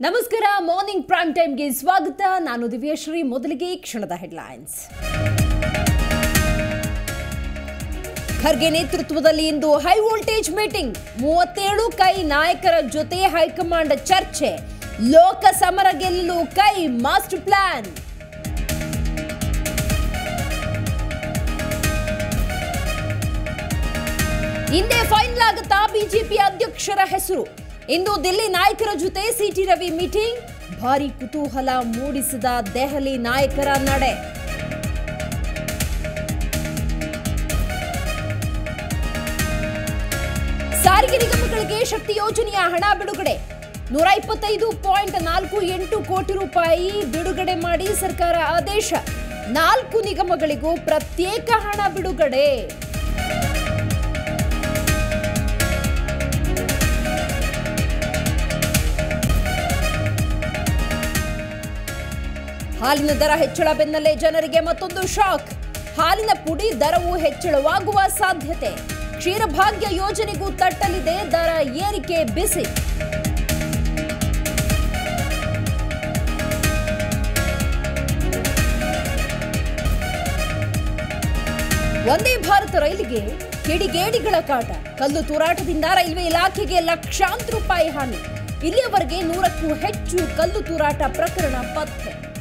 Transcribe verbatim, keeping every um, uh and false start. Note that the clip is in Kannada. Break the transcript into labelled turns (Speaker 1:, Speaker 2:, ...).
Speaker 1: ನಮಸ್ಕಾರ ಮಾರ್ನಿಂಗ್ ಪ್ರೈಮ್ ಟೈಮ್ ಗೆ ಸ್ವಾಗತ. ನಾನು ದಿವ್ಯಶ್ರೀ. ಮೊದಲಿಗೆ ಕ್ಷಣದ ಹೆಡ್ಲೈನ್ಸ್. ಖರ್ಗೆ ನೇತೃತ್ವದಲ್ಲಿ ಇಂದು ಹೈ ವೋಲ್ಟೇಜ್ ಮೀಟಿಂಗ್. ಮೂವತ್ತೇಳು ಕೈ ನಾಯಕರ ಜೊತೆ ಹೈಕಮಾಂಡ್ ಚರ್ಚೆ. ಲೋಕ ಸಮರ ಗೆಲ್ಲಲು ಕೈ ಮಾಸ್ಟರ್ ಪ್ಲಾನ್. ಇಂದೇ ಫೈನಲ್ ಆಗುತ್ತಾ ಬಿಜೆಪಿ ಅಧ್ಯಕ್ಷರ ಹೆಸರು. ಇಂದು ದಿಲ್ಲಿ ನಾಯಕರ ಜೊತೆ ಸಿಟಿ ರವಿ ಮೀಟಿಂಗ್. ಭಾರಿ ಕುತೂಹಲ ಮೂಡಿಸಿದ ದೆಹಲಿ ನಾಯಕರ ನಡೆ. ಸಾರಿಗೆ ನಿಗಮಗಳಿಗೆ ಶಕ್ತಿ ಯೋಜನೆಯ ಹಣ ಬಿಡುಗಡೆ. ನೂರ ಇಪ್ಪತ್ತೈದು ಪಾಯಿಂಟ್ ನಾಲ್ಕು ಎಂಟು ಕೋಟಿ ರೂಪಾಯಿ ಬಿಡುಗಡೆ ಮಾಡಿ ಸರ್ಕಾರ ಆದೇಶ. ನಾಲ್ಕು ನಿಗಮಗಳಿಗೂ ಪ್ರತ್ಯೇಕ ಹಣ ಬಿಡುಗಡೆ. ಹಾಲಿನ ದರ ಹೆಚ್ಚಳ ಬೆನ್ನಲ್ಲೇ ಜನರಿಗೆ ಮತ್ತೊಂದು ಶಾಕ್. ಹಾಲಿನ ಪುಡಿ ದರವು ಹೆಚ್ಚಳವಾಗುವ ಸಾಧ್ಯತೆ. ಕ್ಷೀರಭಾಗ್ಯ ಯೋಜನೆಗೂ ತಟ್ಟಲಿದೆ ದರ ಏರಿಕೆ ಬಿಸಿ. ವಂದೇ ಭಾರತ ರೈಲಿಗೆ ಕಿಡಿಗೇಡಿಗಳ ಕಾಟ. ಕಲ್ಲು ತೂರಾಟದಿಂದ ರೈಲ್ವೆ ಇಲಾಖೆಗೆ ಲಕ್ಷಾಂತರ ರೂಪಾಯಿ ಹಾನಿ. ಇಲ್ಲಿಯವರೆಗೆ ನೂರಕ್ಕೂ ಹೆಚ್ಚು ಕಲ್ಲು ತೂರಾಟ ಪ್ರಕರಣ ಪತ್ತೆ.